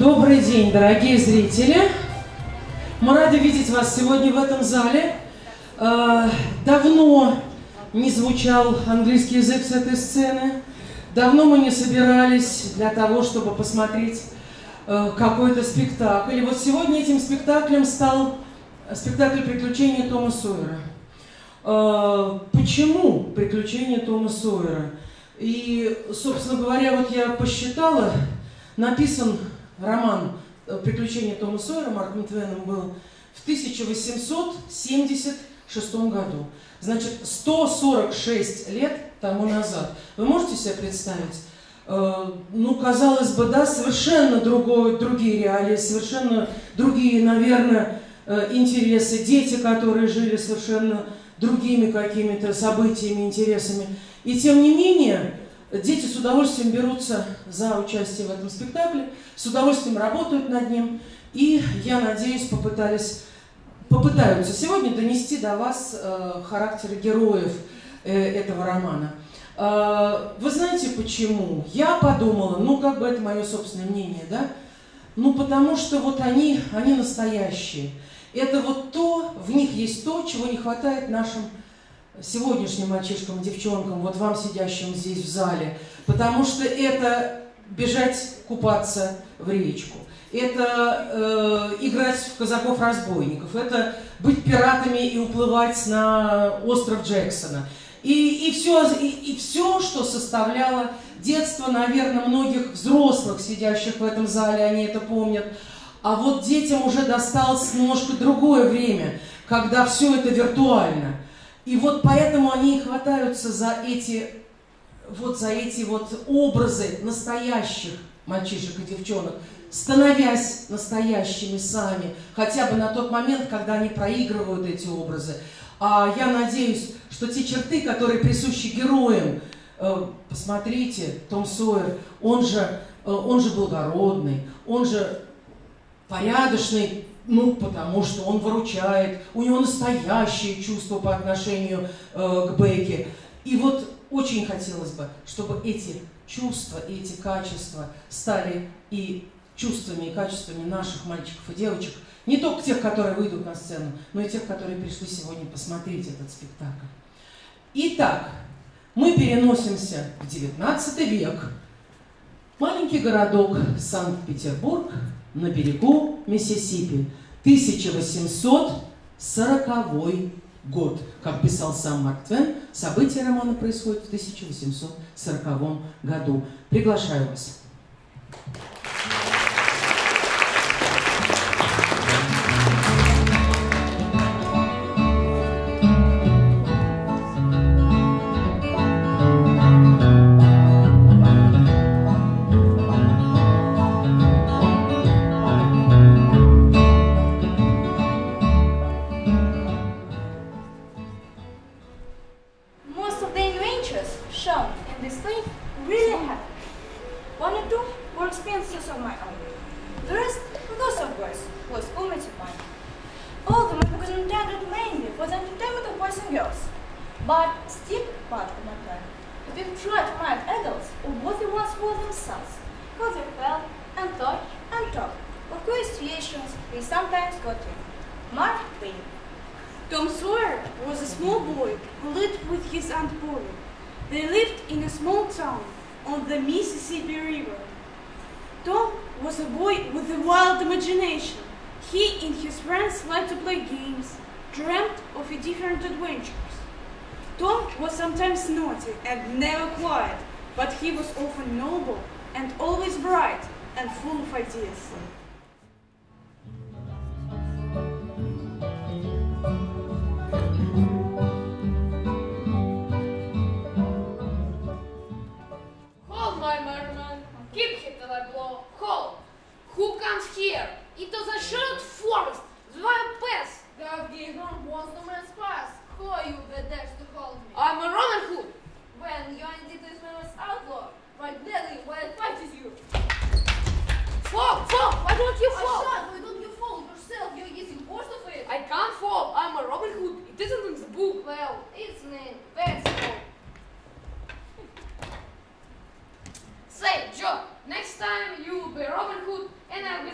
Добрый день, дорогие зрители! Мы рады видеть вас сегодня в этом зале. Давно не звучал английский язык с этой сцены. Давно мы не собирались для того, чтобы посмотреть какой-то спектакль. И вот сегодня этим спектаклем стал спектакль «Приключения Тома Сойера». Почему «Приключения Тома Сойера»? И, собственно говоря, вот я посчитала, написан роман «Приключения Тома Сойера» Марком Твеном был в 1876 году. Значит, 146 лет тому назад. Вы можете себе представить? Ну, казалось бы, да, совершенно другие реалии, совершенно другие, наверное, интересы. Дети, которые жили совершенно другими какими-то событиями, интересами. И тем не менее, дети с удовольствием берутся за участие в этом спектакле, с удовольствием работают над ним. И, я надеюсь, попытаются сегодня донести до вас характеры героев этого романа. Вы знаете почему? Я подумала, ну как бы это мое собственное мнение, да? Ну потому что вот они настоящие. Это вот то, в них есть то, чего не хватает нашим сегодняшним мальчишкам и девчонкам, вот вам, сидящим здесь в зале. Потому что это бежать купаться в речку. Это играть в казаков-разбойников, это быть пиратами и уплывать на остров Джексона. И все, что составляло детство, наверное, многих взрослых, сидящих в этом зале, они это помнят. А вот детям уже досталось немножко другое время, когда все это виртуально. И вот поэтому они и хватаются за эти образы настоящих мальчишек и девчонок, становясь настоящими сами, хотя бы на тот момент, когда они проигрывают эти образы. А я надеюсь, что те черты, которые присущи героям, посмотрите, Том Сойер, он же благородный, он же порядочный, ну, потому что он выручает, у него настоящие чувства по отношению к Бекке. И вот очень хотелось бы, чтобы эти чувства, эти качества стали и чувствами, и качествами наших мальчиков и девочек, не только тех, которые выйдут на сцену, но и тех, которые пришли сегодня посмотреть этот спектакль. Итак, мы переносимся в XIX век. Маленький городок Санкт-Петербург на берегу Миссисипи. 1840 год. Как писал сам Марк Твен, события романа происходят в 1840 году. Приглашаю вас. Tom Sawyer was a small boy who lived with his Aunt Polly. They lived in a small town on the Mississippi River. Tom was a boy with a wild imagination. He and his friends liked to play games, dreamt of different adventures. Tom was sometimes naughty and never quiet, but he was often noble and always bright and full of ideas. Hold, my merman. Keep it till I blow. Hold. Who comes here? It was a short forest. The wild pass. The Gideon was the man's pass. Who are you that dares to hold me? I'm a Robin Hood. When you indeed this famous outlaw, right gladly while I fight with you. Fall! Fall! Why don't you fall? I shot. Why don't you fall yourself? You're using most of it. I can't fall. I'm a Robin Hood. It isn't in the book. Well, it's name. That's all. Say, Joe, next time you'll be Robin Hood and I'll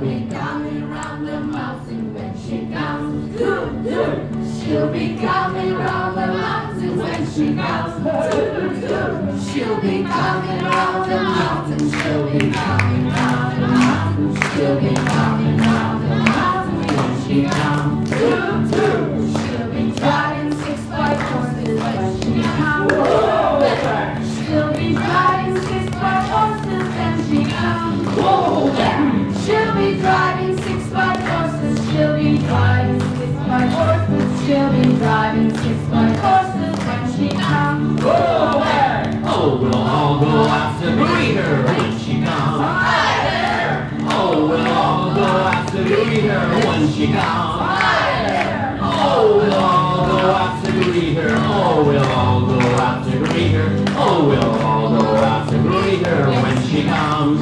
be coming round the mountain when she comes. She'll be coming round the mountain when she comes. She'll be coming round the mountain. She'll be coming round the mountain. She'll be coming round the mountain when she comes. She'll be driving 6x horses when she comes. She'll be driving 6x horses when she comes. She'll be driving 6x horses. She'll be driving 6x horses. She'll be driving 6x horses when she comes. Oh, we'll all go out to greet her when she comes. Oh, we'll all go out to greet her when she comes. Oh, we'll all go out to greet her. Oh, we'll all go out to greet her. Oh, we'll all go out to greet her when she comes.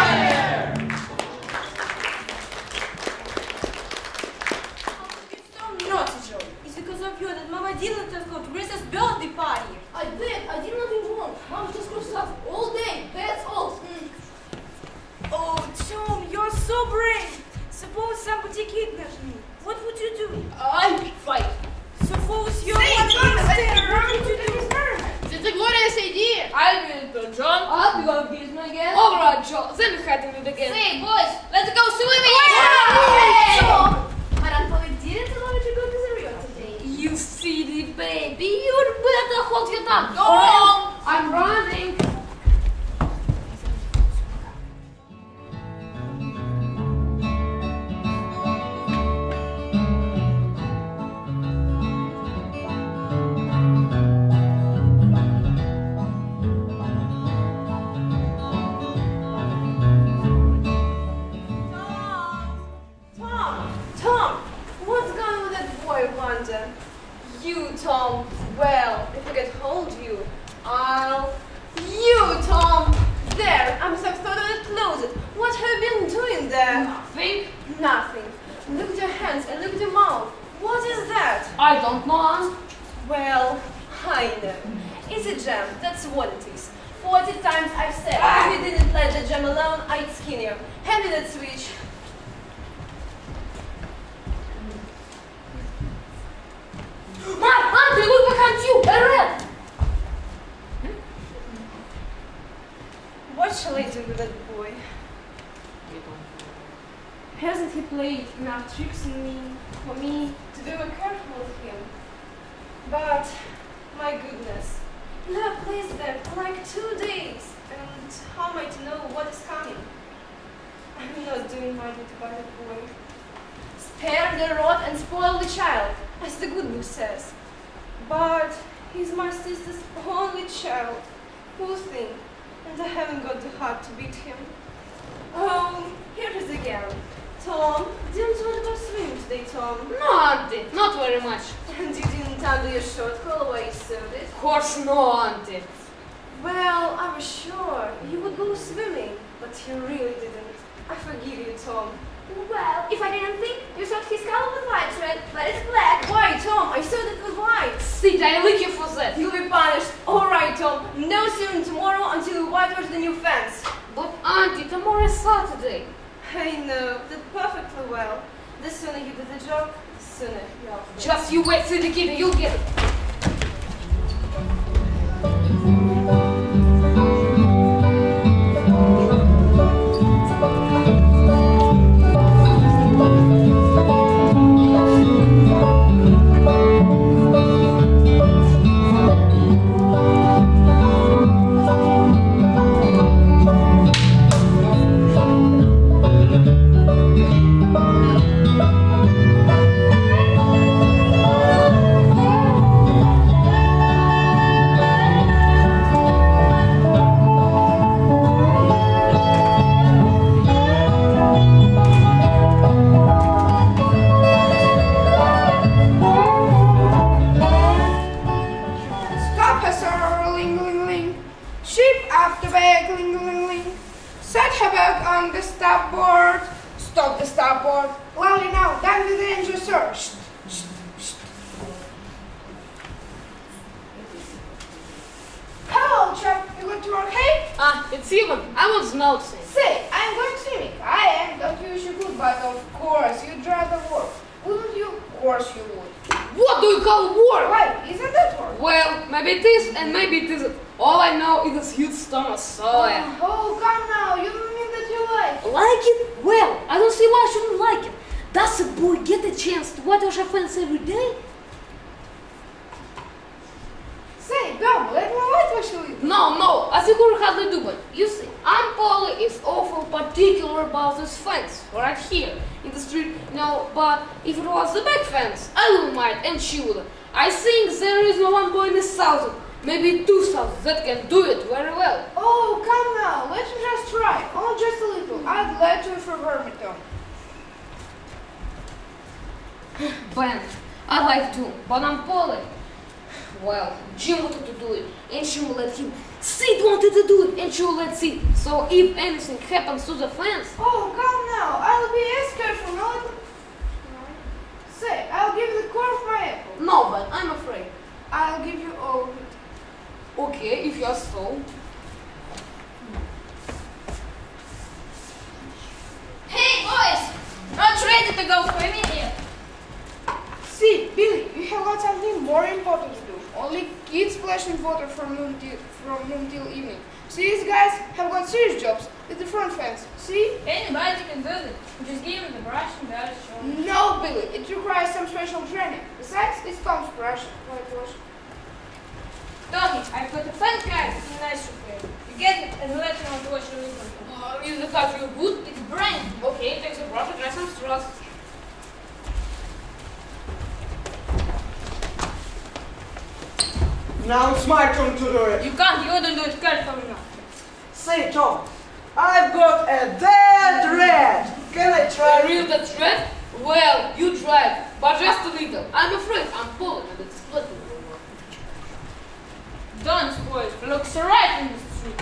It's so naughty, Joe. It's because of you that Mama didn't let us go to Grace's birthday party. I did nothing wrong. Mom just crosses us all day. That's all. Oh, Tom, you're so brave. Suppose somebody kidnapped me. What would you do? I'd fight. Suppose you're one instead. What would you do? It's a glorious idea. I'll be with John. I'll be going to business again. All right, Joe. Then we had to meet again. Say, boys, let's go swimming. Madam Polly didn't allow you to go to the river today. You silly baby. You'd better hold your tongue. Go on. I'm running. Tom, what's going on with that boy, Wanda? You, Tom, well, if I get hold of you, You, Tom! There, I'm so thought of it closet. What have you been doing there? Nothing. Nothing. Look at your hands and look at your mouth. What is that? I don't know. Well, I know. It's a jam, that's what it is. 40 times I've said, if you didn't let the jam alone, I'd skin you. Hand me that switch. My auntie, look behind you! A rat! What shall I do with that boy? Hasn't he played enough tricks on me for me to be more careful with him? But, my goodness, now plays there for like 2 days, and how am I to know what is coming? I'm not doing my duty by that boy. Spare the rod and spoil the child, as the good book says. But he's my sister's only child, poor thing, and I haven't got the heart to beat him. Oh, here it is again. Tom, didn't want to go swimming today, Tom? No, Auntie, not very much. And you didn't undo your short collar while you sewed it? Of course no, Auntie. Well, I was sure you would go swimming, but you really didn't. I forgive you, Tom. Well, if I didn't think you thought his color was white thread, but it's black. Why, Tom? I sewed it with white. Sit, I lick you for that. You'll be punished. All right, Tom. No swimming tomorrow until you whitewash the new fence. But Auntie, tomorrow is Saturday. I know that perfectly well. The sooner you do the job, the sooner you'll finish. Just you wait, silly kid, you'll get it. It's Ivan. I was noticing. Say, I'm going swimming. I am don't you wish you could, but of course you'd rather work. Wouldn't you? Of course you would. What do you call work? Why, isn't that work? Well, maybe it is and maybe it isn't. All I know is this huge stomach, so Oh, come now, you don't mean that you like it. Like it? Well, I don't see why I shouldn't like it. Does a boy get a chance to wash a fence every day? Say, Gabo, let me whitewash a little. No, I think we'll hardly do it. You see, Aunt Polly is awful particular about this fence, right here, in the street. No, but if it was the back fence, I wouldn't mind, and she wouldn't. I think there is no one boy in the south, maybe 2,000, that can do it very well. Oh, come now, let me just try. Oh, just a little. I'd glad to for Vermiton. Ben, I'd like to, but Aunt Polly, well, Jim wanted to do it, and she will let him. Sid wanted to do it, and she will let Sid. So if anything happens to the fence... Oh, come now, I'll be as careful. No, say, I'll give you the core of my apple. No, Ben, I'm afraid. I'll give you all of it. Okay, if you're so. Hey, boys! Not ready to go swimming yet. See, Billy, you have got something more important to do. Only kids splash in water from noon till evening. See, these guys have got serious jobs with the front fence. See? Anybody can do it. Just give them the brush and that is shown. No, Billy, it requires some special training. Besides, it's Tom's brush. Whitewash. Tommy, I've got a fun guy with a nice repair. You get it and let him to wash the window. Is the cut real good? It's brand. Okay, take the brush and try some straws. Now it's my turn to do it. You can't, you wouldn't do it carefully enough. Say, Tom, I've got a dead rat. Can I try? Real the thread? Well, you tried, but just a little. I'm afraid I'm pulling and it's splitting. Don't spoil it. Looks right in the street.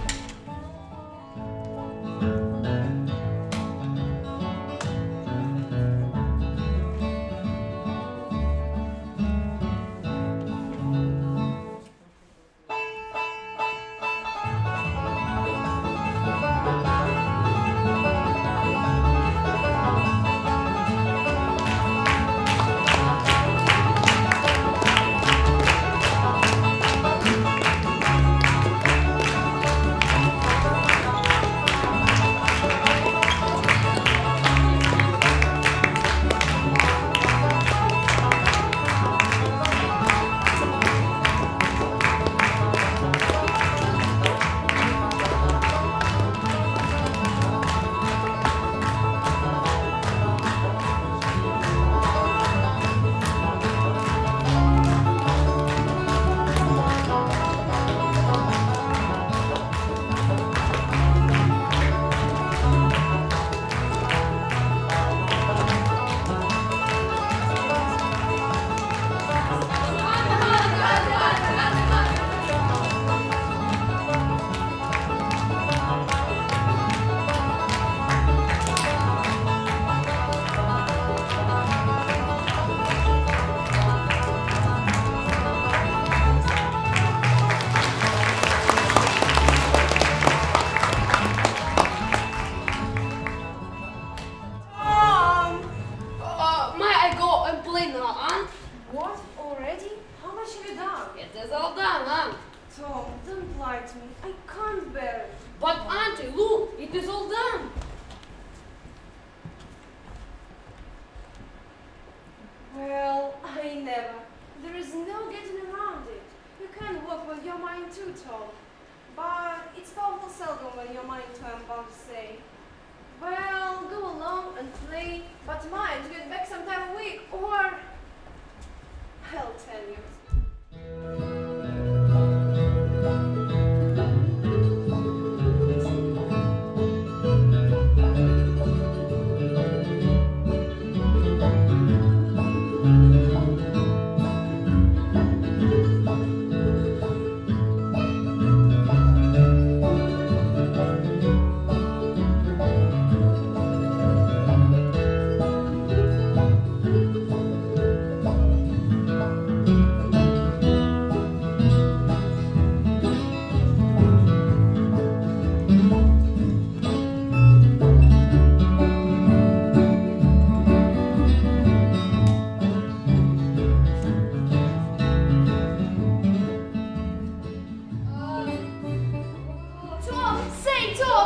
But Auntie, look, it is all done. Well, I never. There is no getting around it. You can walk with your mind too tall. But it's powerful seldom when your mind too, I'm bound to say. Well, go along and play, but mind, get back sometime a week, or I'll tell you.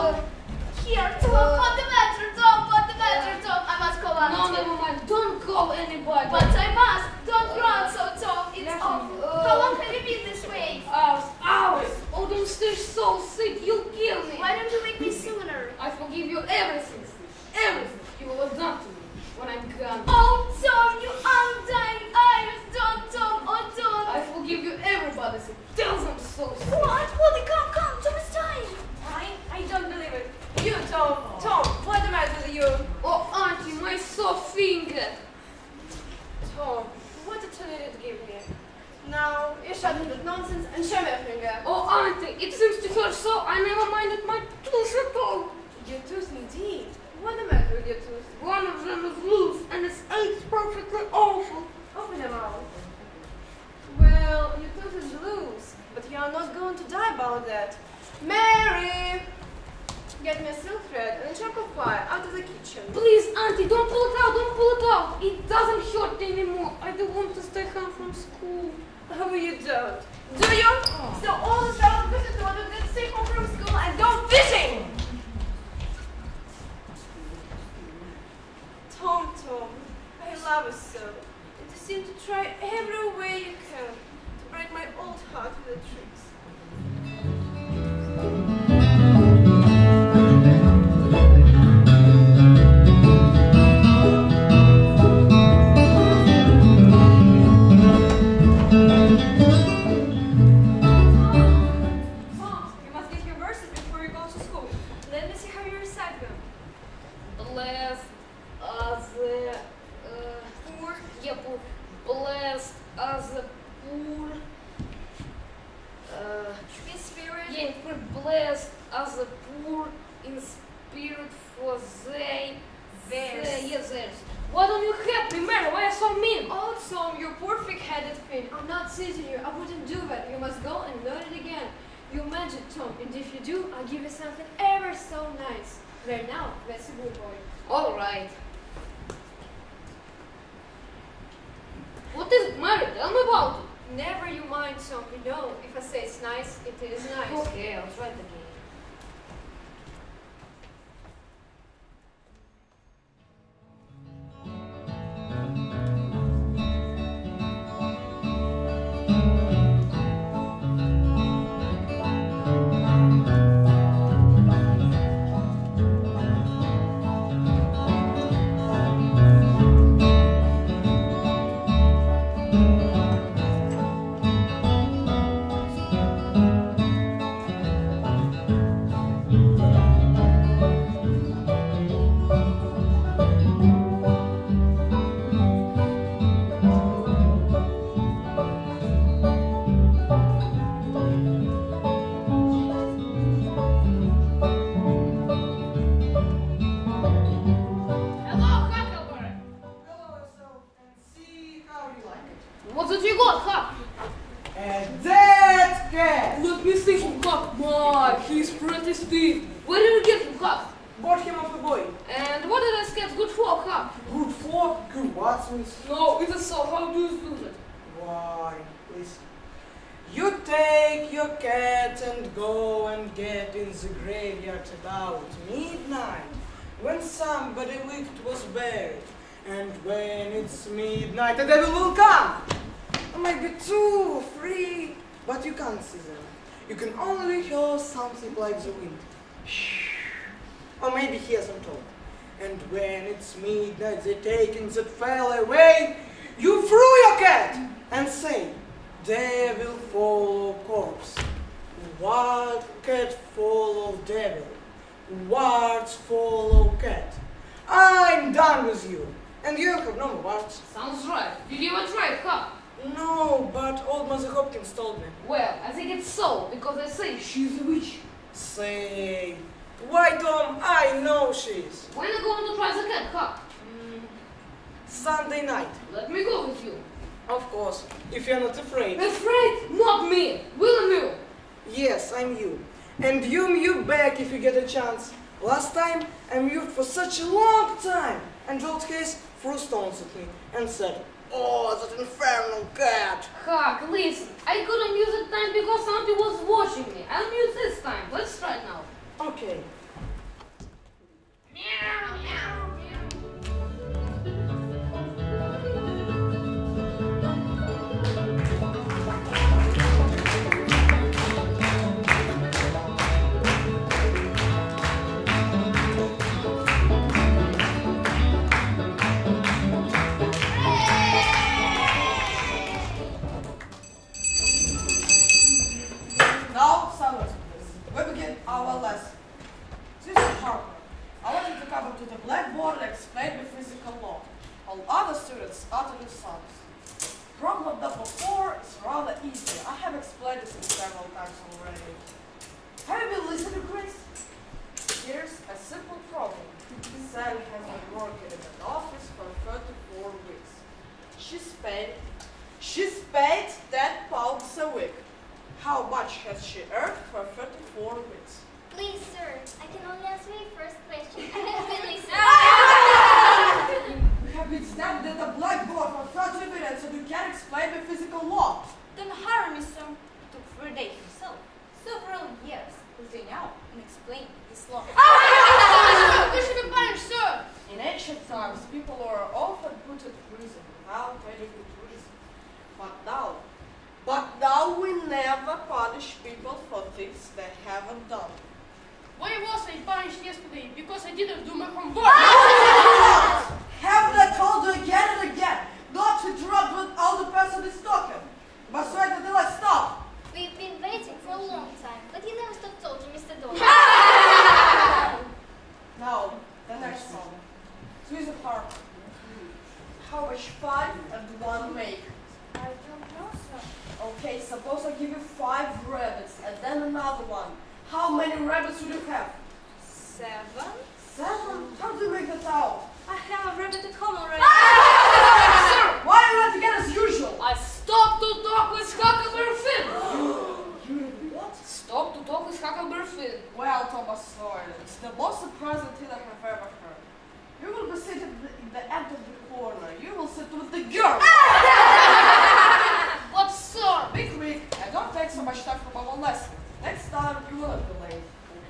Here, Tom, put the matter, Tom, put the matter, Tom. I must call Auntie. No, never mind. Don't call anybody. But I must. Don't run so, Tom. It's awful. How long have you been this way? Hours. Oh, don't stay so sick. You'll kill me. Why don't you wake me sooner? I forgive you everything. Everything you will have done to me when I'm gone. Oh, Tom, you undying eyes. Don't, Tom, oh, don't. I forgive you everybody. So tell them so. What? Polly, come, Tom is dying. I don't believe it. You, Tom, what's the matter with you? Oh, Auntie, my sore finger. Tom, what did you need to give me? Now, you shut up that nonsense and show me a finger. Oh, Auntie, it seems to hurt so I never minded my tooth at all. Your tooth indeed. What's the matter with your tooth? One of them is loose and it aches perfectly awful. Open your mouth. Well, your tooth is loose, but you are not going to die about that. Mary! Get me a silk thread and a chocolate pie out of the kitchen. Please, Auntie, don't pull it out, don't pull it out. It doesn't hurt anymore. I don't want to stay home from school. Oh, you don't. Do you? So all the fellows visit to get stay home from school and go fishing! Tom, I love you so. And you seem to try every way you can to break my old heart with the tricks. Blessed as the poor. In spirit. Yeah, blessed as the poor in spirit, for they. Yes, theirs. Why don't you help me, Mary? Why are you so mean? Oh, Tom, you poor thick-headed thing. I'm not teasing you. I wouldn't do that. You must go and learn it again. You magic, Tom, and if you do, I'll give you something ever so nice. There now, that's a good boy. All right. What is it, Mary? Tell me about it. Never you mind, Tom. You know, if I say it's nice, it is nice. Okay, I'll try it again. What did you got, Huck? A dead cat! Let me see him, Huck. My, he's pretty stiff. Where did you get him, Huck? Bought him off a boy. And what did I get good for, Huck? Good for? Good what, Miss? No, it is so. How do you do that? Why, listen. You take your cat and go and get in the graveyard about midnight, when somebody wicked was buried. And when it's midnight, the devil will come. Maybe 2, 3, but you can't see them. You can only hear something like the wind. Or maybe hear some talk. And when it's midnight, they taking that fella away. You threw your cat and say, devil follow corpse. Wild cat follow devil. Words follow cat. I'm done with you. And you have no more words. Sounds right. Did you ever try it, Huck? No, but old Mother Hopkins told me. Well, I think it's so, because they say she's a witch. Say, why Tom, I know she is. When are you going to try the cat, Huck? Sunday night. Let me go with you. Of course, if you're not afraid. Afraid? Not me. William you. Yes, I'm you. And you back if you get a chance. Last time, I mewed for such a long time. And George Case threw stones at me and said, oh, that infernal cat. Huck, listen. I couldn't use that time because somebody was watching me. I'll use this time. Let's try it now. Okay, Harper. I want you to come up to the blackboard and explain the physical law. All other students utter your sums. Problem number 4 is rather easy. I have explained it several times already. Have you been listening, Chris? Here's a simple problem. Sally has been working in an office for 34 weeks. She's paid 10 pounds a week. How much has she earned for 34 weeks? Please, sir, I can only answer your first question. I have been listening. We have been standing at the blackboard for 30 minutes and you can't explain the physical law. Don't hurry me, sir. It took Faraday himself several years to think out and explain this law. You should be punished, sir. In ancient times, people were often put in prison without any good reason. But now we never punish people for things they haven't done. Why was I punished yesterday? Because I didn't do my homework. Haven't I told you again and again not to interrupt when all the person is talking? You must wait until I stop. We've been waiting for a long time, but you never stopped talking, Mr. Doyle. Now, the next one. Susan Harper. How much 5 and 1 make? I don't know, sir. Okay, suppose I give you 5 rabbits and then another one. How many rabbits would you have? 7. 7? How do you make that out? I have a rabbit at home already. Sir, Why are you not again as usual? I stopped to talk with Huckleberry Finn. You what? Stop to talk with Huckleberry Finn. Well, Thomas Sawyer, it's the most surprising thing I have ever heard. You will be seated in the end of the corner. You will sit with the girl. But sir, Be quick and don't take so much time from our lesson. Next time you will be late.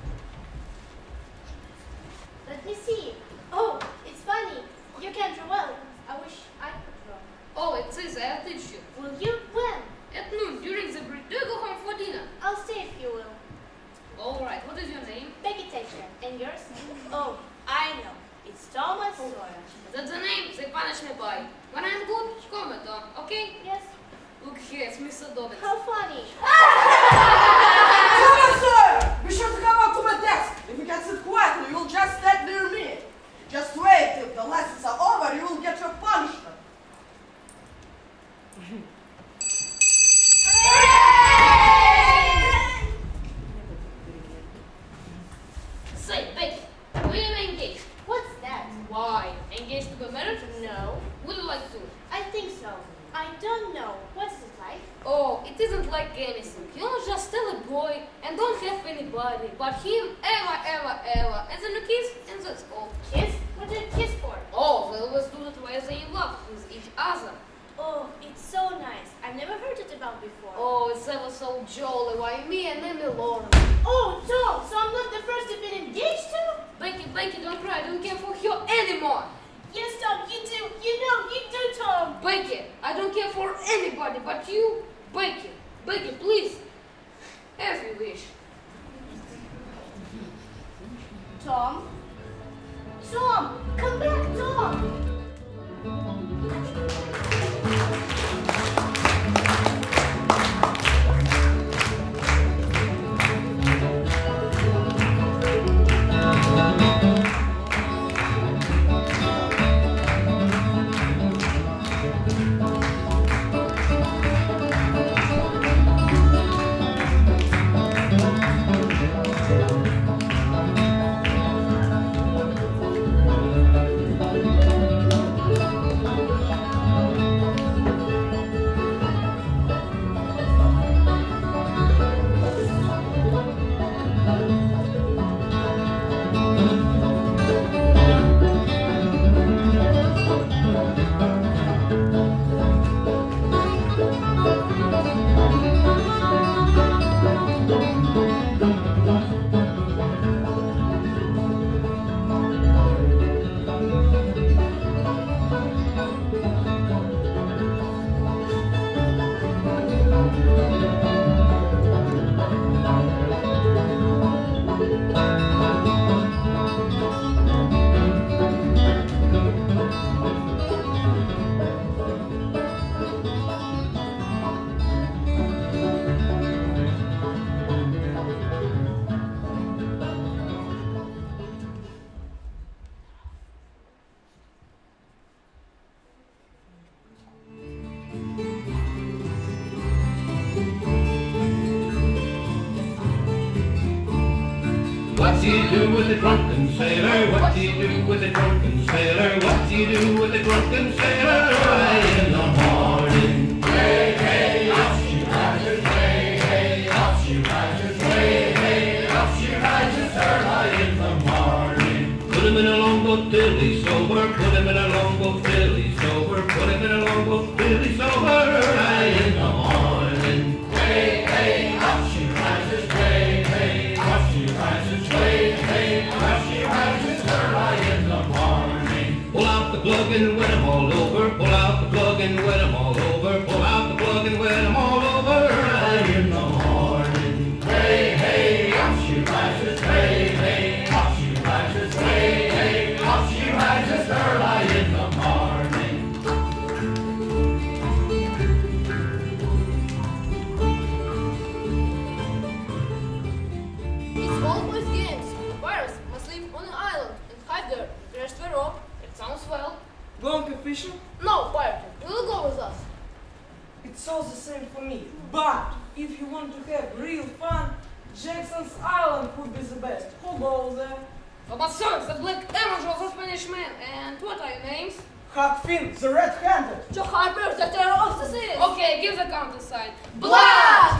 Let me see. Oh, it's funny. You can draw well. I wish I could draw. oh, it's easy. I'll teach you. Will you? When? At noon, during the break. Do you go home for dinner? I'll stay if you will. All right. What is your name? Peggy Thatcher. And yours? Oh, I know. It's Thomas Sawyer. That's the name they punish me by. When I'm good, comment on. Okay? Yes. Look here, it's Mr. Dobbins. How funny. Thomas Sawyer! Be sure to come up to my desk. If you can sit quietly, you will just stand near me. Just wait till the lessons are over, you will get your punishment. Say, Becky, will you engage? What's that? Why? Engaged to be married? No. Would you like to? I think so. I don't know. What is it like? Oh, it isn't like anything. You just tell a boy and don't have anybody but him ever, and then you kiss and that's all. Kiss? What do you kiss for? Oh, they always do that while they're in love with each other. Oh, it's so nice. I've never heard it about before. Oh, it's ever so jolly. Why me and Emily Lauren? Oh, Tom, so I'm not the first to be engaged to? Becky, don't cry. I don't care for her anymore. Yes, Tom, you do. You know, you do, Tom. Becky, I don't care for anybody but you. Becky, please. As you wish. Tom? Tom, come back, Tom. What do you do with a drunken sailor? What do you do with a drunken sailor? What do you do with a drunken sailor? Early in the morning. Hey, hey, up she rises. Hey, hey, up she rises. Hey, hey, up she rises. Early in the morning. Put him in a longboat till he's sober. Put him in a longboat till he's sober. Put him in a longboat till he's sober. Early in the morning. Hey, hey, up she rises. Hey, hey, up she rises. Hey, hey, up she rises. Early in the morning. Pull out the plug and wet 'em all over. Pull out the plug and wet 'em all over. Pull out the plug and wet 'em all over. Early in the morning. Hey, hey, up she rises. Hey, hey, up she rises. Hey, hey, up she rises. Early in the morning. It's all boys' games. The pirates must live on an island and hide there. Crash the rock. It sounds well. Going fishing? No, pirate, you will go with us. It's all the same for me. But if you want to have real fun, Jackson's Island would be the best. Who goes there? But sir, the Black Angel, the Spanish man, and what are your names? Huck Finn, the red-handed. Joe Harper, the terror of the seas. Okay, give the counter-sign. Blood!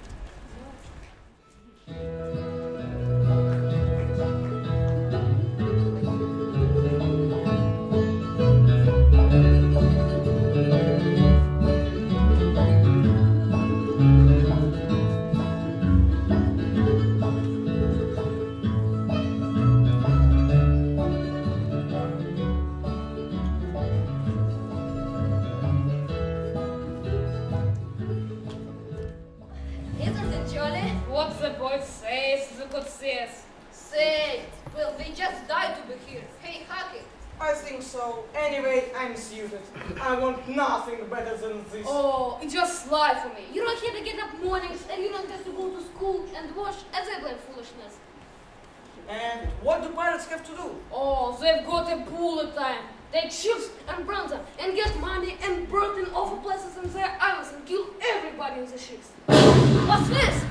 Isn't it jolly? What the boy says, the good says. Say, well, we just died to be here. Hey, Hucky. I think so. Anyway, I'm suited. I want nothing better than this. Oh, it's just life for me. You don't have to get up mornings and you don't have to go to school and wash as I blame foolishness. And what do pirates have to do? Oh, they've got a bullet time. Take ships and burn them and get money and burn in awful places in their islands and kill everybody in the ships. What's this?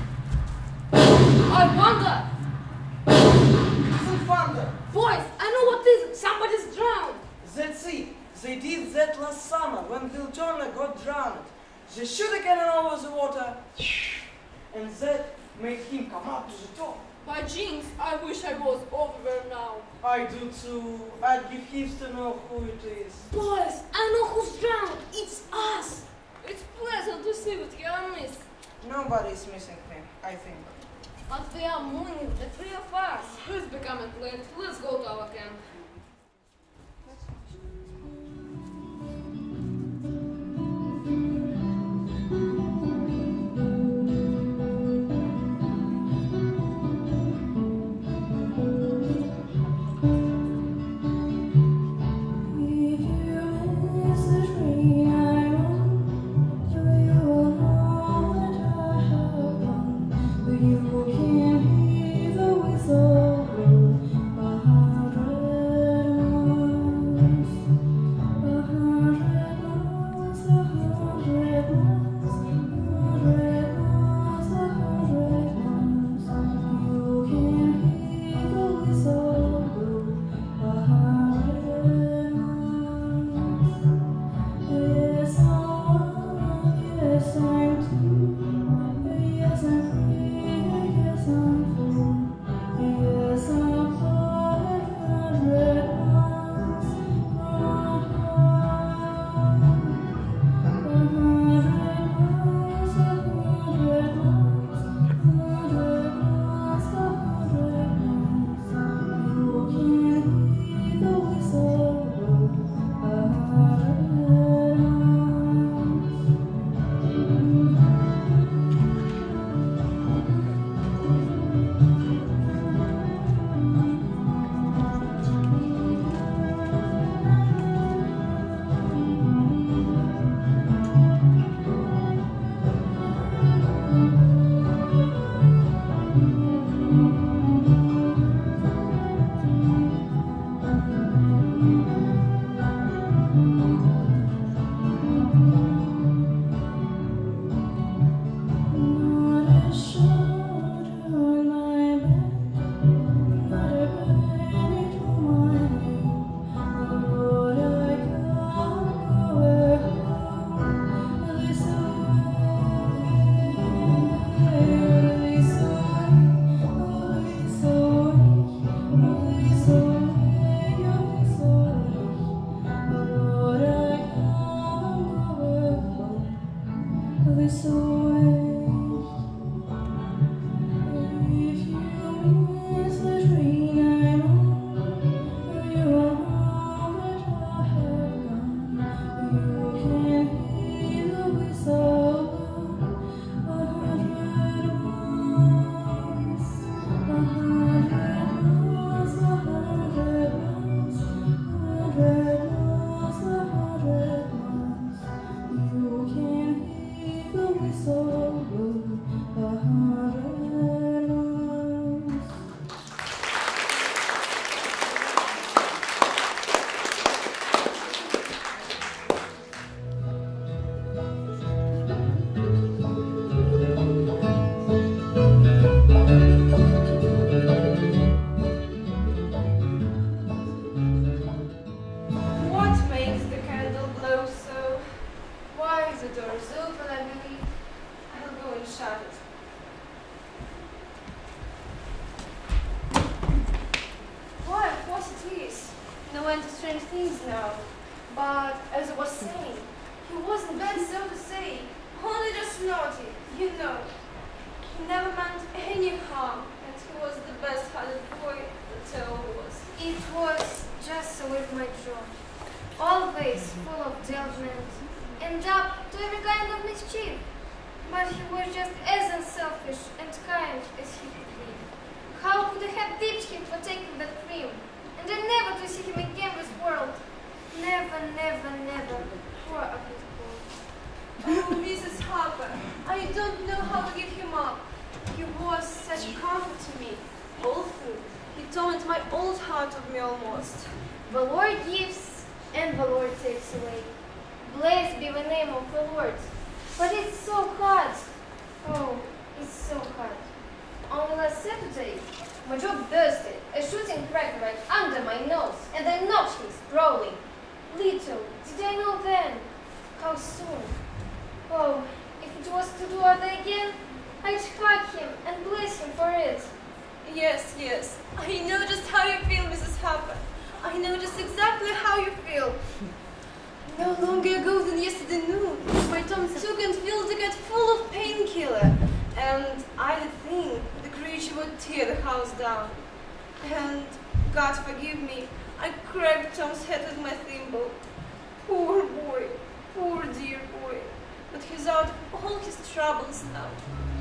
I wonder. Isn't thunder? Boys, I know what is it. Somebody's drowned. That's it. They did that last summer when Bill Turner got drowned. They shoot a cannon over the water, and that made him come up to the top. By jinx, I wish I was over there now. I do too. I'd give heaps to know who it is. Boys, I know who's drowned. It's us. It's pleasant to see what you are missing. Nobody's missing me, I think. But we are moving, the three of us. It's becoming late. Let's go to our camp. You can hear the whistle blow, my heart no end to strange things now. But as I was saying, he wasn't bad, so to say, only just naughty, you know. He never meant any harm, and he was the best-hearted boy that ever was. It was just so with my John, always full of judgment and up to every kind of mischief. But he was just as unselfish and kind as he could be. How could I have ditched him for taking that cream? And then never to see him again in this world. Never, never, never. Poor ugly boy. Oh, Mrs. Harper, I don't know how to give him up. He was such a comfort to me, all through. He tormented my old heart of me almost. The Lord gives and the Lord takes away. Blessed be the name of the Lord. But it's so hard. Oh, it's so hard. On last Saturday, my job Thursday, a shooting cracked right under my nose, and I knocked him sprawling. Little did I know then how soon. Oh, if it was to do that again, I'd hug him and bless him for it. Yes, yes, I know just how you feel, Mrs. Harper. I know just exactly how you feel. No longer ago than yesterday noon, my Tom took and filled the cat full of painkiller, and I did think the creature would tear the house down. And, God forgive me, I cracked Tom's head with my thimble. Poor boy, poor dear boy, but he's out of all his troubles now.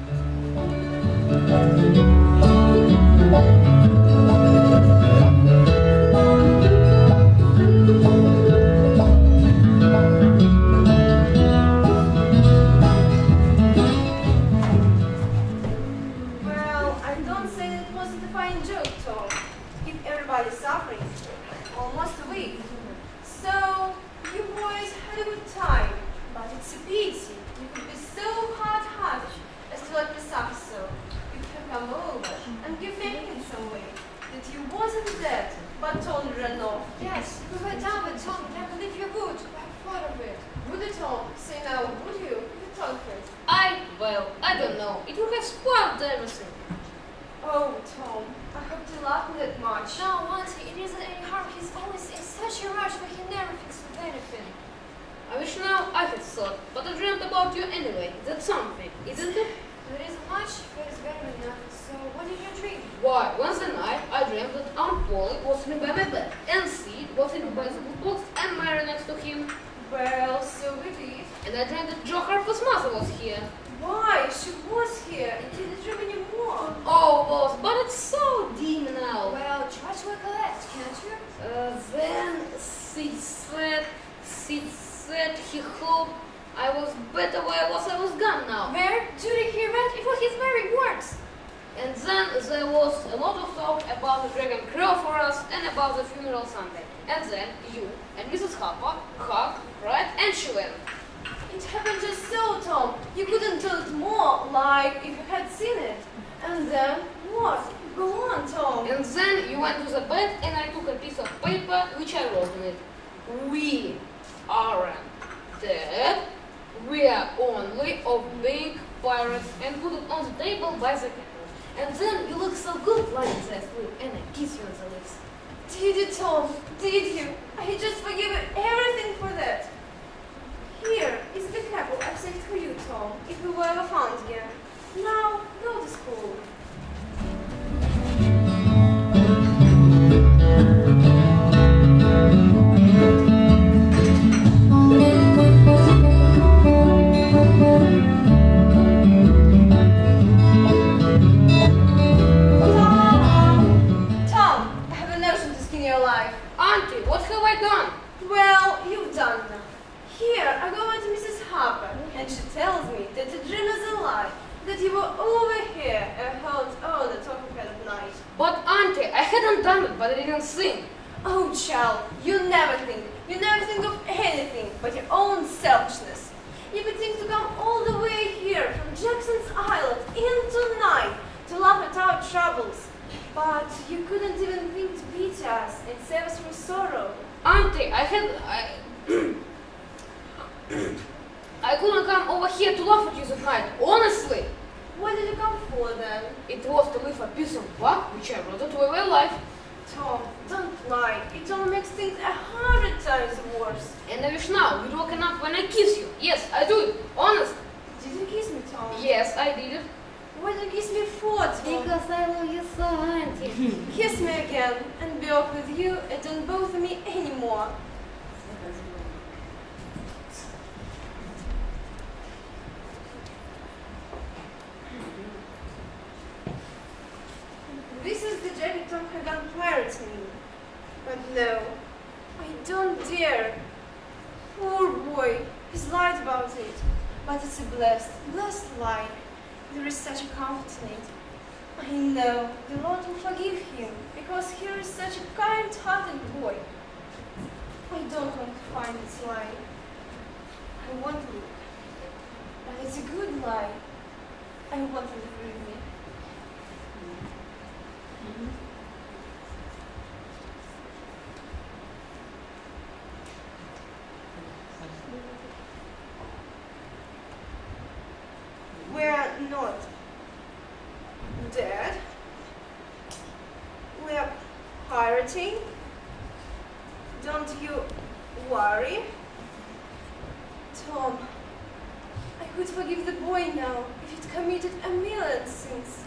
Well, I don't say that it wasn't a fine joke, Tom. Keep everybody suffering almost a week. So, you boys had a good time, but it's a pity you could be so hard-hearted as to let me suffer so. You could have come over and give me a hint some way that you wasn't dead, but only ran off. Yes, we were done with Tom, and I believe you would. I thought of it. Would it, Tom? Say now, would you? You thought it. Well, I don't know. It would have spoiled everything. Oh, Tom, I hope you laughed that much. No, Auntie, it isn't any harm. He's always in such a rush, but he never thinks of anything. I wish now I had thought, but I dreamt about you anyway. That's something, isn't it? There isn't much, but it's better than nothing. So, what did you dream? Why, Wednesday night I dreamt that Aunt Polly was sitting by my bed, and Sid was sitting by the book box, and Mary next to him. Well, so we did. And I dreamt that Joe Harper's mother was here. Why? She was here. You didn't dream anymore. Oh, boss, but it's so dim now. Well, try to recollect, can't you? Then Sid said he hoped I was better where I was gone now. Where? Did you hear that? It was his very words. And then there was a lot of talk about the Dragon Crow for us and about the funeral Sunday. And then you and Mrs. Harper hugged, cried, and she went. It happened just so, Tom. You couldn't tell it more, like if you had seen it. And then what? Go on, Tom. And then you went to the bed and I took a piece of paper which I wrote on it. We aren't dead. We are only of being pirates, and put it on the table by the candle. And then you look so good lying there asleep, and I kiss you on the lips. Did you, Tom? Did you? I just forgive everything for that. Here is the apple I've saved for you, Tom, if we were ever found again. Now, go to school. Auntie, what have I done? Well, you've done now. Here, I go to Mrs. Harper, and she tells me that the dream is a lie, that you were over here and heard all the talk we had at night. But Auntie, I hadn't done it, but I didn't think. Oh, child, you never think. You never think of anything but your own selfishness. You could think to come all the way here from Jackson's Island into night to laugh at our troubles. But you couldn't even think to beat us and save us from sorrow. Auntie, I couldn't come over here to laugh at you that night, honestly. What did you come for then? It was to leave a piece of bark which I wrote that we were alive. Tom, don't lie. It all makes things 100 times worse. And I wish now you'd woken up when I kiss you. Yes, I do it. Honest. Did you kiss me, Tom? Yes, I did it. Why did you kiss me for, Tom? Because I love you so, Auntie. Kiss me again and be off with you. It don't bother me anymore. This is the jacket Tom had gone pirating. But no, I don't dare. Poor boy, he's lied about it. But it's a blessed lie. There is such a comfort in it. I know the Lord will forgive him, because he is such a kind-hearted boy. I don't want to find this lie. I want to look. But it's a good lie. I want to live with me. We are not dead. We are pirating. Don't you worry. Tom, I could forgive the boy now if he'd committed a million sins.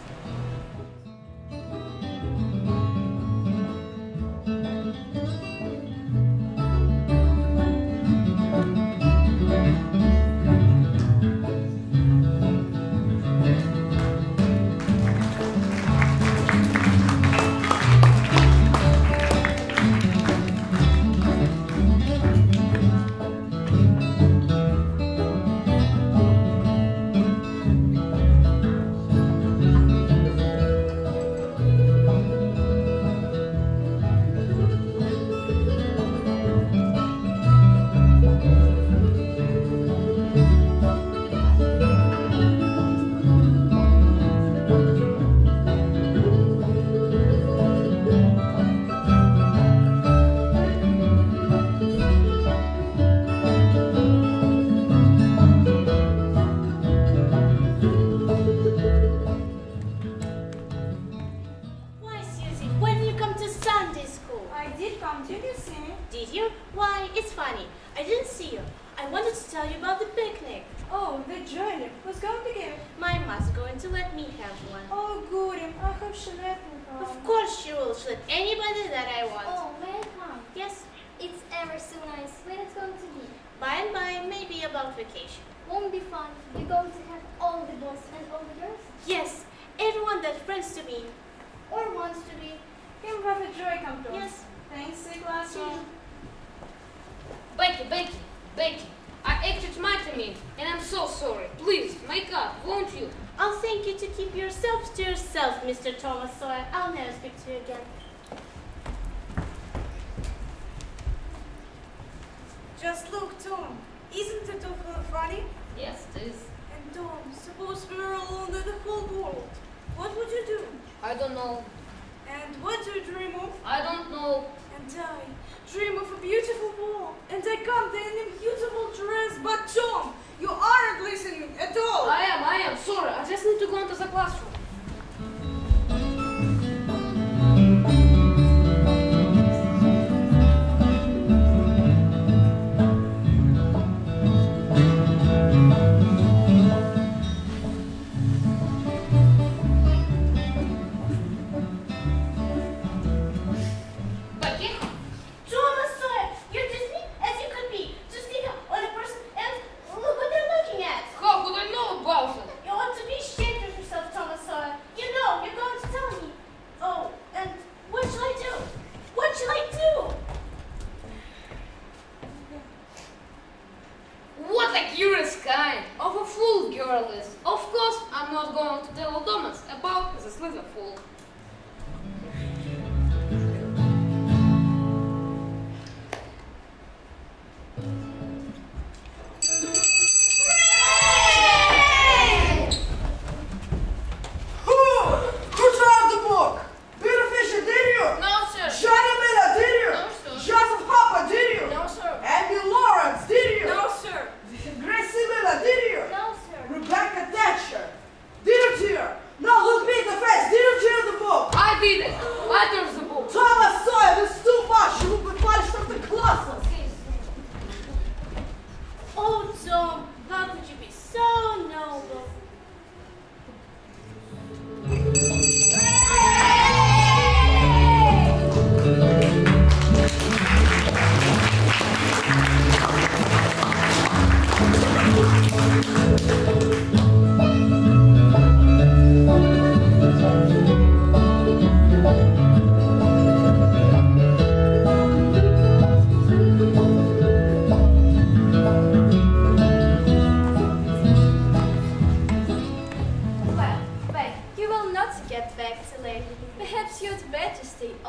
Becky, I acted mighty, and I'm so sorry. Please, make up, won't you? I'll thank you to keep yourselves to yourself, Mr. Thomas Sawyer. I'll never speak to you again. Just look, Tom. Isn't it awfully funny? Yes, it is. And Tom, suppose we were alone in the whole world. What would you do? I don't know. And what do you dream of? I don't know. And I dream of a beautiful ball. And I come there in a beautiful dress. But Tom, you aren't listening at all. I am. Sorry, I just need to go into the classroom. You ought to be ashamed of yourself, Thomas Sawyer.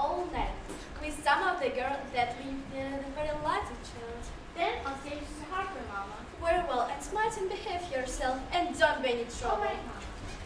all night with some of the girls that live the very lighted child. Then on stage is Harper, Mama. Very well, and smart and behave yourself and don't be any trouble. All right, Mama.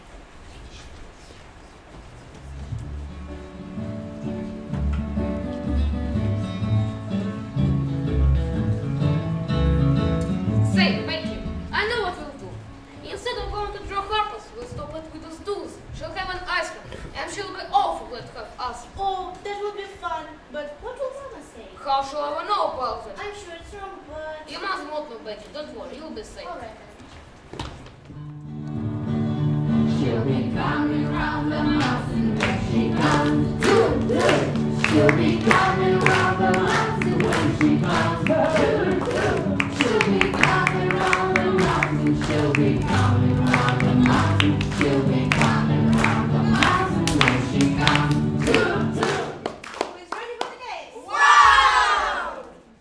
Say, Becky, I know what we'll do. Instead of going to Joe Harper's, we'll stop at Widow's Do's. She'll have an ice cream, and she'll be awful glad to have us. Oh, that would be fun. But what will Mama say? How shall I ever know about it? I'm sure it's wrong, but... You must not know, Becky. Don't worry, you'll be safe. All right, then. She'll be coming round the mountain when she comes. She'll be coming round the mountain when she comes. She'll be coming round the mountain. She'll be coming round the mountain. She'll be coming round the mountain when she comes. Who is ready for the games? Wow!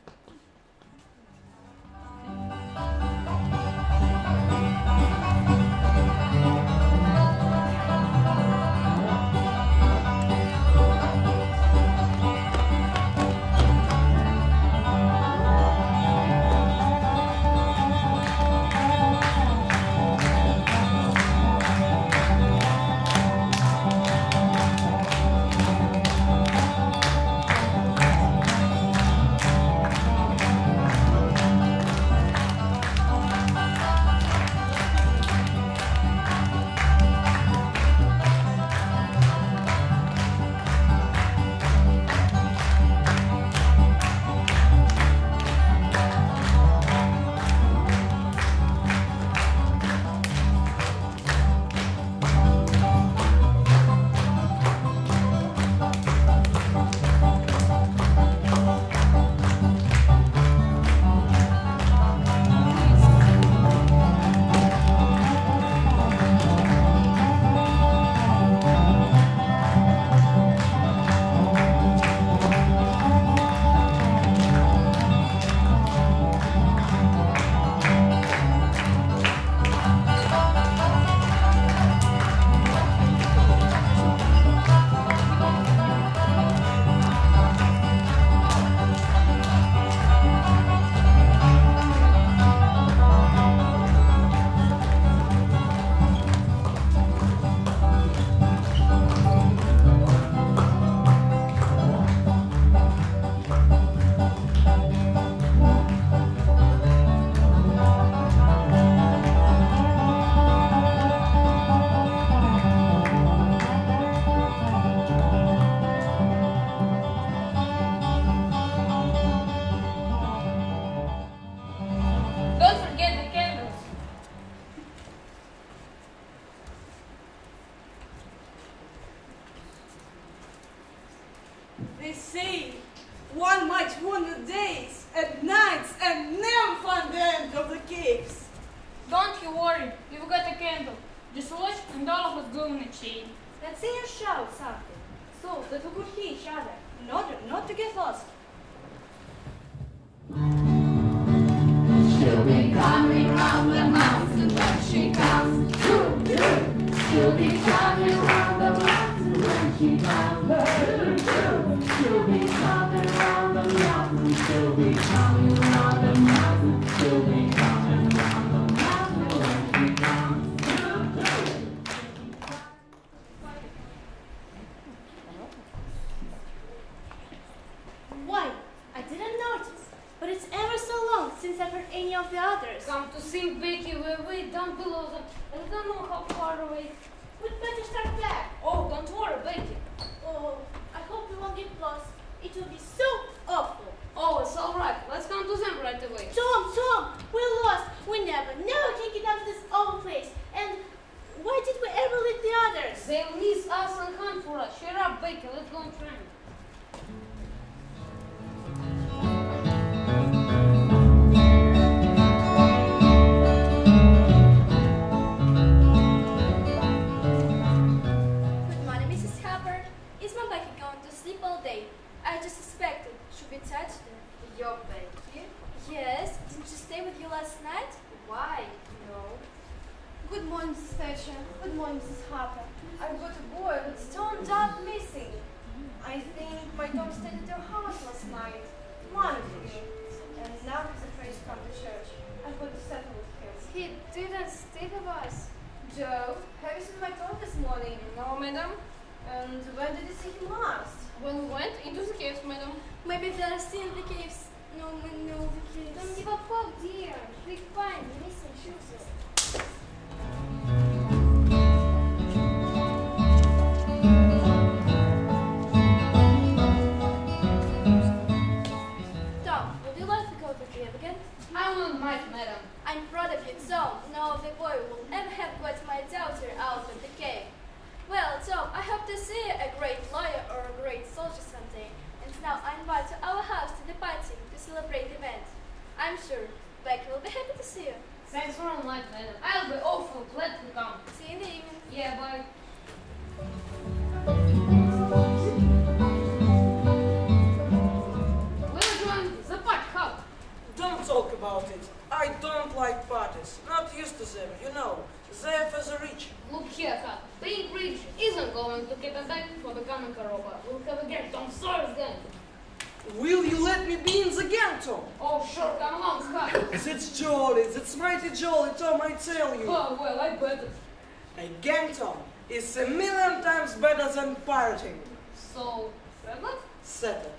Don't forget the candles. They say one might wander days and nights and never find the end of the caves. Don't you worry, you've got a candle. Just watch and all of us go in a chain. Let's say and shout something, so that we could hear each other, in order not to get lost. She'll be coming round the mountain when she comes. She'll be coming round the mountain when she comes. She'll be coming round the mountain. She'll be coming round the mountain. She'll be coming round the mountain when she comes. Why? I didn't notice. But it's ever so long since I've heard any of the others. Come to sing, Becky. We're way down below them. And I don't know how far away. We'd better start back. Oh, don't worry, Becky. Oh, I hope we won't get lost. It will be so awful. Oh, it's all right. Let's come to them right away. Tom, we're lost. We never can get out of this awful place. And why did we ever leave the others? They'll miss us and hunt for us. Cheer up, Becky. Let's go and try. Good morning, Mrs. Harper. Is my Becky going to sleep all day? I just expected she'll be tired today. Your Becky? Yes. Didn't she stay with you last night? Why? No. Good morning, Mrs. Thatcher. Good morning, Mrs. Harper. I've got a boy who's turned up missing. I think my Tom stayed at your house last night. Wonderful. And now he's afraid to come to church. I've got to settle with him. He didn't stay with us. Joe, have you seen my Tom this morning? No, madam. And when did you see him last? When we went into the caves, madam. Maybe they are still in the caves. No, we know the caves. Don't give up hope, dear. We're fine. Listen, choose. Tom, would you like to go to the cave again? I won't mind, madam. I'm proud of you, Tom. No other boy will ever have got my daughter out of the cave. Well, Tom, I hope to see a great lawyer or a great soldier someday. And now I invite you to our house to the party to celebrate the event. I'm sure Becky will be happy to see you. Thanks for all night, madam. I'll be awful glad to come. See you in the evening. Yeah, bye. We're join the party hub. Don't talk about it. I don't like parties. Not used to them, you know. They're for the rich. Look here, Hub. Being rich isn't going to keep him back from becoming a robber. We'll have a gang, Tom Sawyer's gang. Will you let me be in the gang, Tom? Oh, sure, come along, Hub. That's jolly. That's mighty jolly, Tom, I tell you. Oh, well, I bet it. A gang, Tom, is 1,000,000 times better than pirating. So, settled? Settled.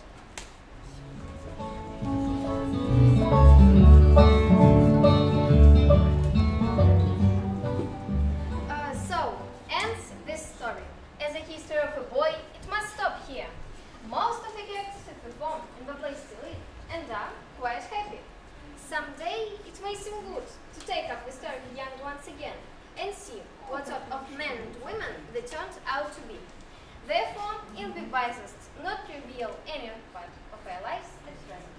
So, ends this story. As a history of a boy, it must stop here. Most of the characters have performed in the place to live and are quite happy. Someday, it may seem good to take up the story of the young once again and see what sort of men and women they turned out to be. Therefore, it will be wisest not to reveal any part of their lives at present.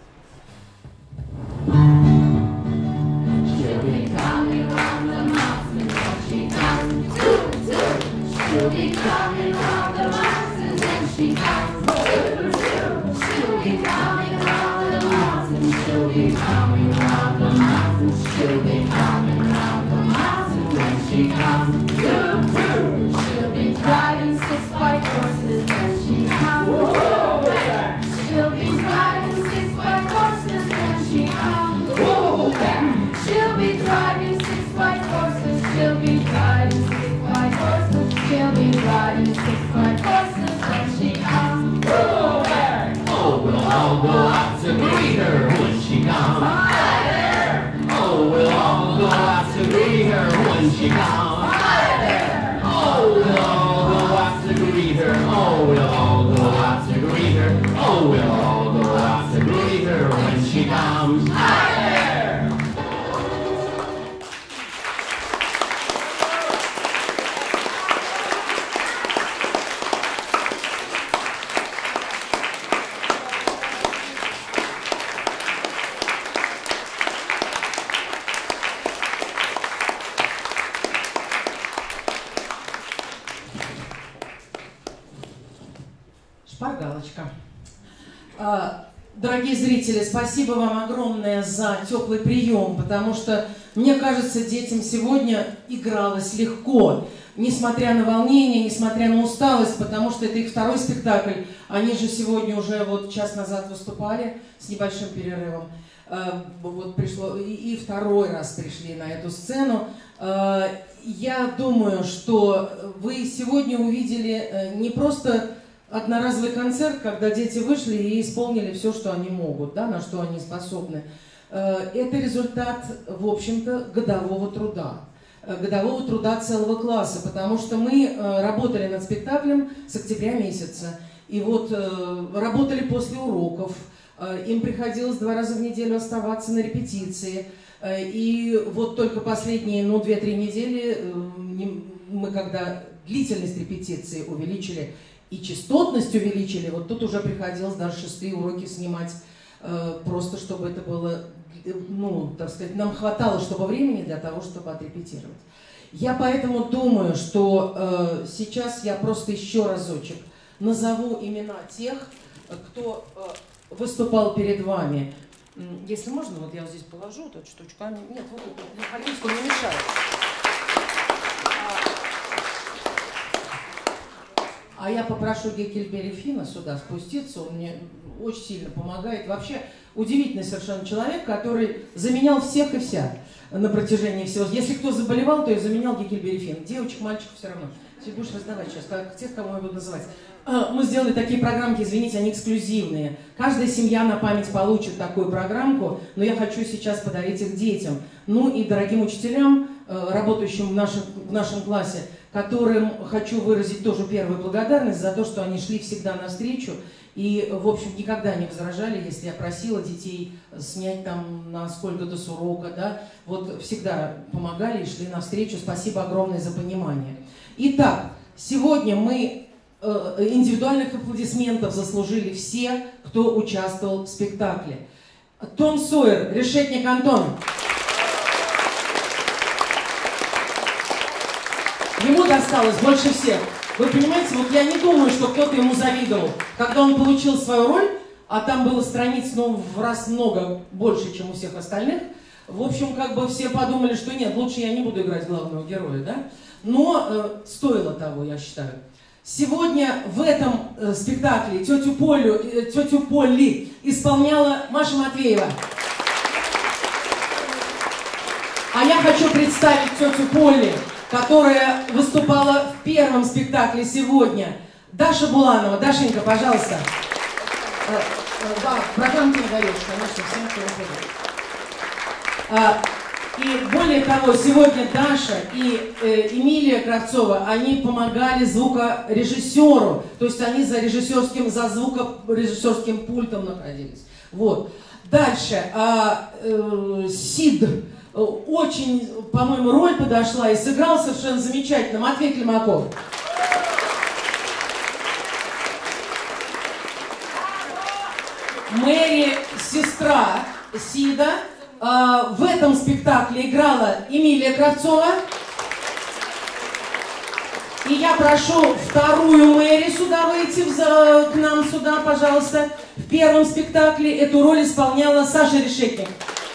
She'll be coming round the mountain when she comes. She'll be coming round the mountain when she comes. She'll be coming round the mountain. She'll be coming round the mountain. She'll be coming round the mountain when she comes. She'll be driving 6 white horses when she comes. She'll be driving 6 white horses when she comes. She'll be driving 6 white horses. She'll be driving 6 white horses. She'll be riding 6 white horses when she comes. Oh, we'll all go out to greet her when she comes. Oh, we'll all go out to greet her when she comes. Oh, we'll all go out to greet her. Oh, we'll all go out to greet her. Oh, we'll all go out to greet her when she comes. Шпаргалочка. Дорогие зрители, спасибо вам огромное за теплый прием, потому что, мне кажется, детям сегодня игралось легко, несмотря на волнение, несмотря на усталость, потому что это их второй спектакль. Они же сегодня уже вот час назад выступали с небольшим перерывом. Вот пришло, и второй раз пришли на эту сцену. Я думаю, что вы сегодня увидели не просто одноразовый концерт, когда дети вышли и исполнили все, что они могут, да, на что они способны. Это результат, в общем-то, годового труда целого класса, потому что мы работали над спектаклем с октября месяца. И вот работали после уроков, им приходилось 2 раза в неделю оставаться на репетиции. И вот только последние, 2-3 недели мы, когда длительность репетиции увеличили и частотность увеличили, вот тут уже приходилось даже 6-е уроки снимать, просто чтобы это было, так сказать, нам хватало чтобы времени для того, чтобы отрепетировать. Я поэтому думаю, что сейчас я просто еще разочек назову имена тех, кто выступал перед вами. Если можно, вот я вот здесь положу вот эту штучку. Нет, вот это, Алинску не мешает. А я попрошу Геккельбери Финна сюда спуститься, он мне очень сильно помогает. Вообще удивительный совершенно человек, который заменял всех и вся на протяжении всего. Если кто заболевал, то и заменял Геккельбери Финн. Девочек, мальчиков все равно. Ты будешь раздавать сейчас, как тех, кого я буду называть. Мы сделали такие программки, извините, они эксклюзивные. Каждая семья на память получит такую программку, но я хочу сейчас подарить их детям. Ну и дорогим учителям, работающим в нашем классе, которым хочу выразить тоже первую благодарность за то, что они шли всегда навстречу и, в общем, никогда не возражали, если я просила детей снять там на сколько-то с урока, да, вот всегда помогали и шли навстречу. Спасибо огромное за понимание. Итак, сегодня мы индивидуальных аплодисментов заслужили все, кто участвовал в спектакле. Том Сойер, Решетник Антон. Ему досталось больше всех. Вы понимаете, вот я не думаю, что кто-то ему завидовал. Когда он получил свою роль, а там было страниц, ну, в раз много больше, чем у всех остальных, в общем, как бы все подумали, что нет, лучше я не буду играть главного героя, да? Но стоило того, я считаю. Сегодня в этом спектакле тетю Полли исполняла Маша Матвеева. А я хочу представить тетю Полли, которая выступала в первом спектакле сегодня. Даша Буланова. Дашенька, пожалуйста. Да, программу ты не даешь, конечно, всем, кто уходит. И более того, сегодня Даша и Эмилия Кравцова, они помогали звукорежиссеру, то есть они за звукорежиссерским пультом находились. Вот. Дальше. Сид очень, по-моему, роль подошла и сыграл совершенно замечательно. Матвей Климаков. Мэри, сестра Сида. В этом спектакле играла Эмилия Кравцова. И я прошу вторую Мэри сюда выйти, к нам сюда, пожалуйста. В первом спектакле эту роль исполняла Саша Решетник.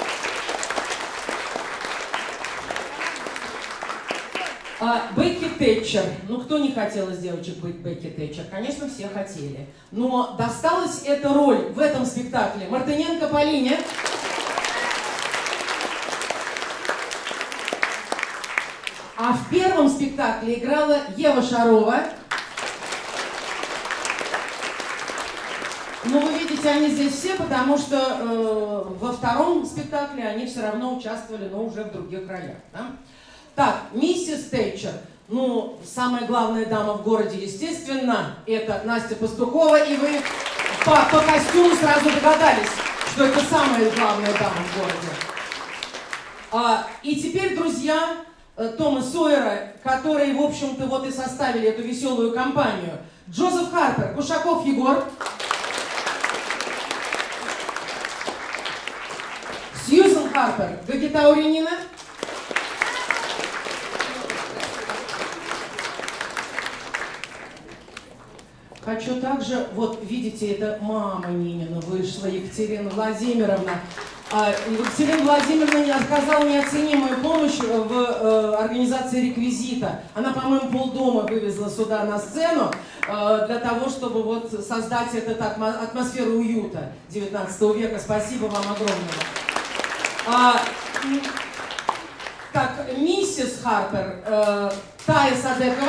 Бекки Тэтчер. Ну, кто не хотел из девочек быть Бекки Тэтчер? Конечно, все хотели. Но досталась эта роль в этом спектакле Мартыненко Полине. А в первом спектакле играла Ева Шарова. Ну, вы видите, они здесь все, потому что во втором спектакле они все равно участвовали, но уже в других ролях. Да? Так, миссис Тэтчер. Ну, самая главная дама в городе, естественно, это Настя Пастухова. И вы по костюму сразу догадались, что это самая главная дама в городе. И теперь, друзья, Тома Сойера, которые, в общем-то, вот и составили эту веселую компанию. Джозеф Харпер, Кушаков Егор. Сьюзен Харпер, Гагитаури Нина. Хочу также, вот видите, это мама Нинина вышла, Екатерина Владимировна. Екатерина Владимировна оказала неоценимую помощь в организации реквизита. Она, по-моему, полдома вывезла сюда на сцену для того, чтобы вот создать эту атмосферу уюта 19 века. Спасибо вам огромное. Так, миссис Харпер, Тая Садекова.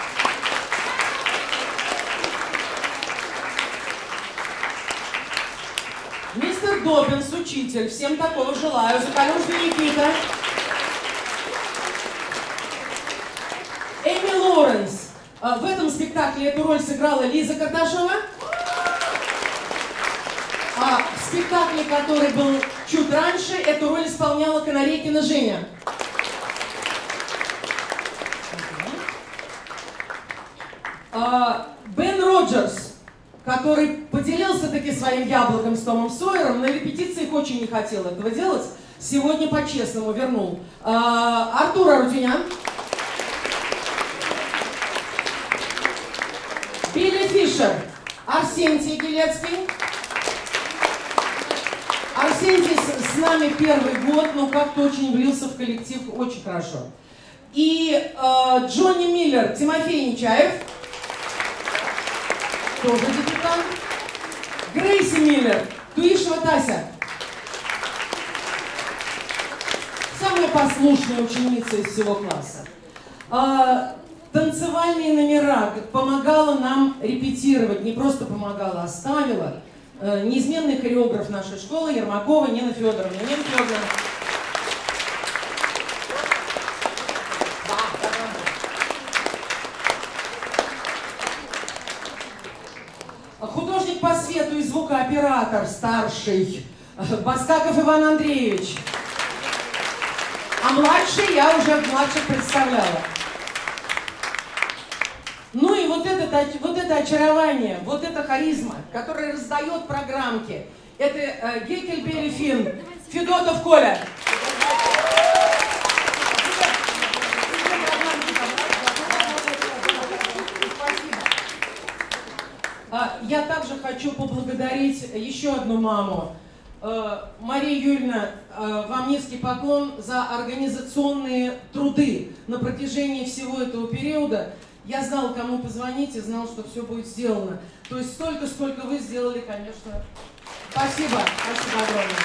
Мистер Доббинс, учитель. Всем такого желаю. Закалюжный Никита. Эми Лоренс. В этом спектакле эту роль сыграла Лиза Карташова. А в спектакле, который был чуть раньше, эту роль исполняла Канарейкина Женя. Бен Роджерс, который поделился таки своим яблоком с Томом Сойером, на репетициях очень не хотел этого делать, сегодня по-честному вернул. Артур Арутюнян. Билли Фишер. Арсентий Гилецкий. Арсентий с нами первый год, но как-то очень влился в коллектив очень хорошо. И Джонни Миллер, Тимофей Нечаев. тоже дебютант. Грейси Миллер, Туишева Тася. Самая послушная ученица из всего класса. Танцевальные номера помогала нам репетировать, не просто помогала, а ставила. Неизменный хореограф нашей школы Ермакова Нина Федоровна. Нина Федоровна. Художник по свету и звукооператор старший Баскаков Иван Андреевич. А младший я уже младших представляла. Ну и вот это очарование, вот эта харизма, которая раздает программки, это Геккельбери Финн, Федотов Коля. Я также хочу поблагодарить еще одну маму. Мария Юрьевна, вам низкий поклон за организационные труды на протяжении всего этого периода. Я знала, кому позвонить, и знала, что все будет сделано. То есть столько, сколько вы сделали, конечно. Спасибо. Спасибо огромное.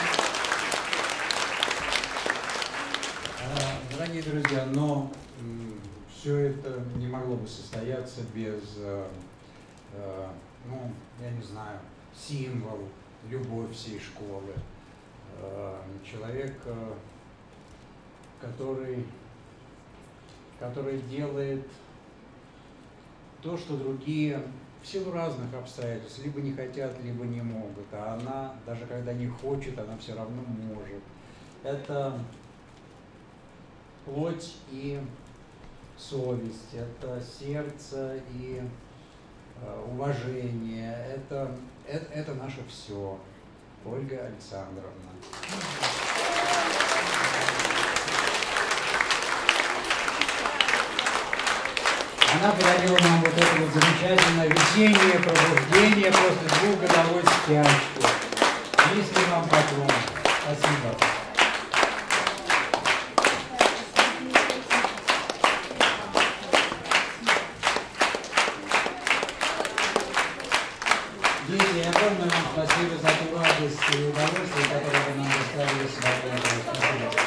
Дорогие друзья, но все это не могло бы состояться без, ну, я не знаю, символ, любовь всей школы. Человек, который делает то, что другие в силу разных обстоятельств либо не хотят, либо не могут, а она, даже когда не хочет, она все равно может. Это плоть и совесть, это сердце и уважение, это наше все. Ольга Александровна. Она подарила нам вот это вот замечательное весеннее пробуждение после двухгодовой спячки. Низкий вам поклон. Спасибо. Дети, огромное вам спасибо за ту радость и удовольствие, которое вы нам доставили сегодня. Спасибо.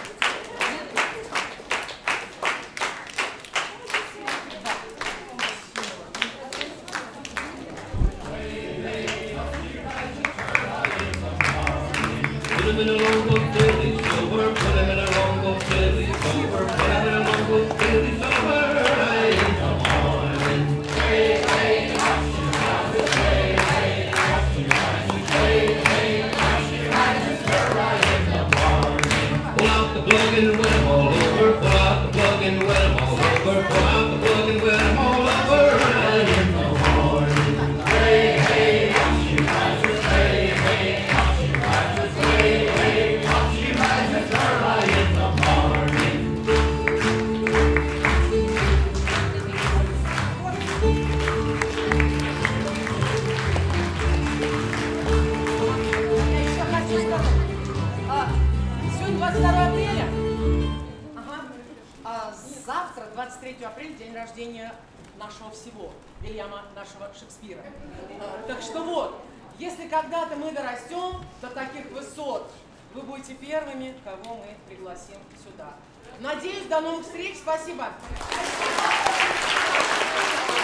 Сегодня 22 апреля. Завтра, 23 апреля, день рождения нашего всего, Вильяма, нашего Шекспира. Так что вот, если когда-то мы дорастем до таких высот, вы будете первыми, кого мы пригласим сюда. Надеюсь, до новых встреч. Спасибо.